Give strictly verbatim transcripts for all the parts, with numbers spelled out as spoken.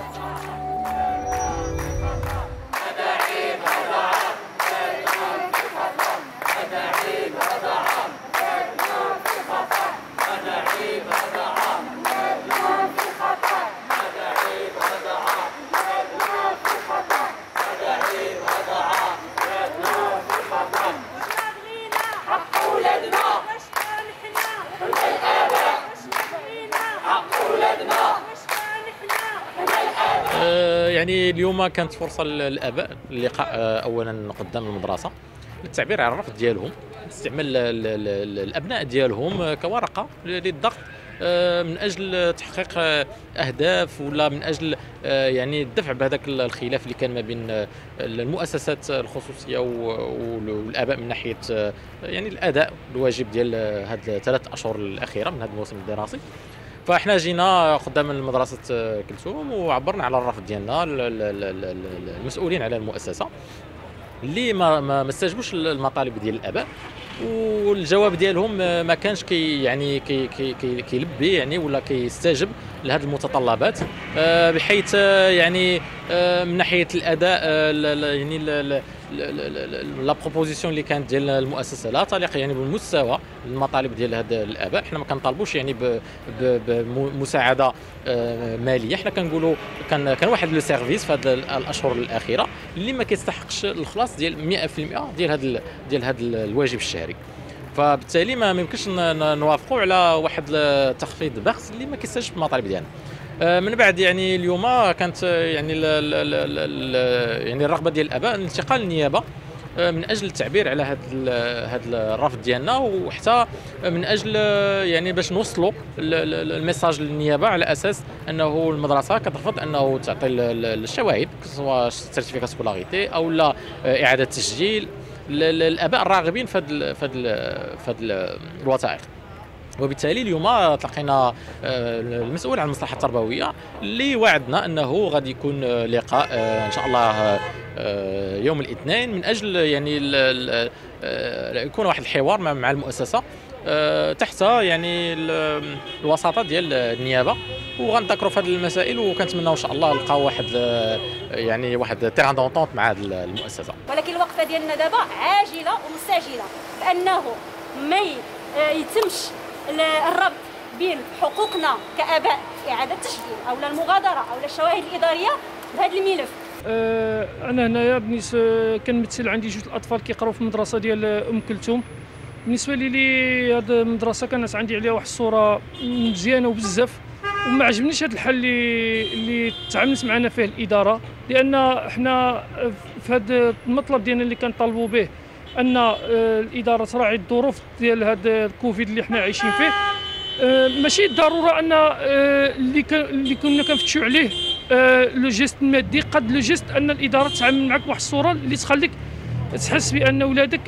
يعني اليوم كانت فرصه للاباء اللقاء اولا قدام المدرسه للتعبير عن الرفض ديالهم، استعمال الابناء ديالهم كورقه للضغط من اجل تحقيق اهداف ولا من اجل يعني الدفع بهذاك الخلاف اللي كان ما بين المؤسسات الخصوصيه والاباء من ناحيه يعني الاداء الواجب ديال هذه الثلاث اشهر الاخيره من هذا الموسم الدراسي. فاحنا جينا قدام مدرسه كلثوم وعبرنا على الرفض ديالنا المسؤولين على المؤسسه اللي ما ما استجابوش المطالب ديال الاباء، والجواب ديالهم ما كانش كي يعني كي كي كيلبي يعني ولا كيستجب لهذه المتطلبات، بحيث يعني من ناحيه الاداء يعني لا بروبوزيسيون اللي كانت ديال المؤسسه لا تليق يعني بالمستوى المطالب ديال هاد الاباء. حنا ما كنطالبوش يعني بمساعده ماليه، حنا كنقولوا كان كان واحد لو سيرفيس في هاد الاشهر الاخيره اللي ما كيستحقش الخلاص ديال مئة في المئة ديال هاد ديال هاد الواجب الشهري. فبالتالي ما يمكنش نوافقوا على واحد التخفيض بخس اللي ما كيستجبش المطالب ديالنا. من بعد يعني اليوم كانت يعني ال ال ال يعني الرغبه ديال الاباء الانتقال للنيابه من اجل التعبير على هذا هذا الرفض ديالنا، وحتى من اجل يعني باش نوصلوا الميساج للنيابه على اساس انه المدرسه كترفض انه تعطي الشواهد سواء سيرتيفيكا سكولاريتي او لا اعاده تسجيل الاباء الراغبين في هذا في هذا الوثائق. وبالتالي اليوم تلقينا المسؤول عن المصلحه التربويه اللي وعدنا انه غادي يكون لقاء ان شاء الله يوم الاثنين من اجل يعني يكون واحد الحوار مع المؤسسه تحت يعني الوساطه ديال النيابه، وغنذكروا في هذه المسائل، وكنتمناو ان شاء الله نلقاو واحد يعني واحد تيران دونطونت مع هذه المؤسسه. ولكن الوقفه ديالنا دابا عاجله ومستعجله بانه ما يتمش الربط بين حقوقنا كاباء اعاده تسجيل او المغادره او الشواهد الاداريه بهذا الملف. أه انا هنايا بالنسبه كنمثل عندي جوج الاطفال كيقراو في المدرسه ديال ام كلثوم. بالنسبه لي لي هذه المدرسه كانت عندي عليها واحد الصوره مزيانه وبزاف، وما عجبنيش هذا الحل اللي اللي تعاملت معنا فيه الاداره، لان حنا في هذا المطلب ديالنا اللي كنطالبوا به ان الاداره تراعي الظروف ديال هذا الكوفيد اللي حنا عايشين فيه. ماشي ضروره ان اللي اللي كنا كنفتشوا عليه لو جيست المادي، قد لو جيست ان الاداره تتعامل معك بواحد الصوره اللي تخليك تحس بان ولادك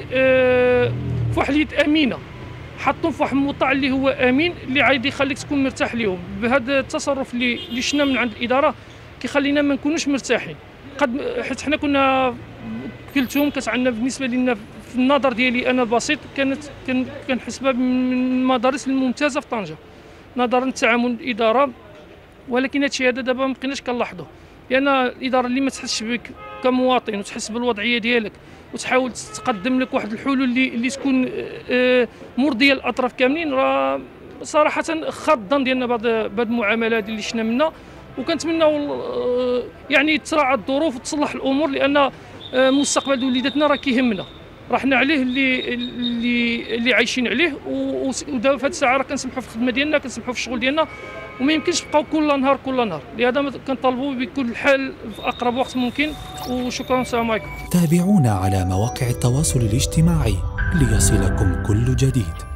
في واحد اليد امينه، حطهم في واحد الموطع اللي هو امين اللي عايد يخليك تكون مرتاح ليهم. بهذا التصرف اللي اللي شفنا من عند الاداره كيخلينا ما نكونوش مرتاحين. قد حيت حنا كنا كلثوم كانت عندنا بالنسبه لنا في النظر ديالي انا البسيط كانت كنحسبها من المدارس الممتازه في طنجه نظرا لتعامل الاداره، ولكن هادشي هذا دابا ما بقيناش كنلاحظوه، لان الاداره اللي ما تحسش بك كمواطن وتحس بالوضعيه ديالك وتحاول تقدم لك واحد الحلول اللي اللي تكون مرضيه للاطراف كاملين، راه صراحه خاض الظن ديالنا بعض بعض المعاملات اللي شفنا منها، وكنتمناو يعني تراعى الظروف وتصلح الامور، لان مستقبل وليداتنا راه كيهمنا، راه حنا عليه اللي اللي اللي عايشين عليه، ودابا في هذه الساعه راه كنسمحوا في الخدمه ديالنا، كنسمحوا في الشغل ديالنا، وما يمكنش نبقاو كل نهار كل نهار. لهذا كنطالبوا بكل حال في اقرب وقت ممكن. وشكرا، السلام عليكم. تابعونا على مواقع التواصل الاجتماعي ليصلكم كل جديد.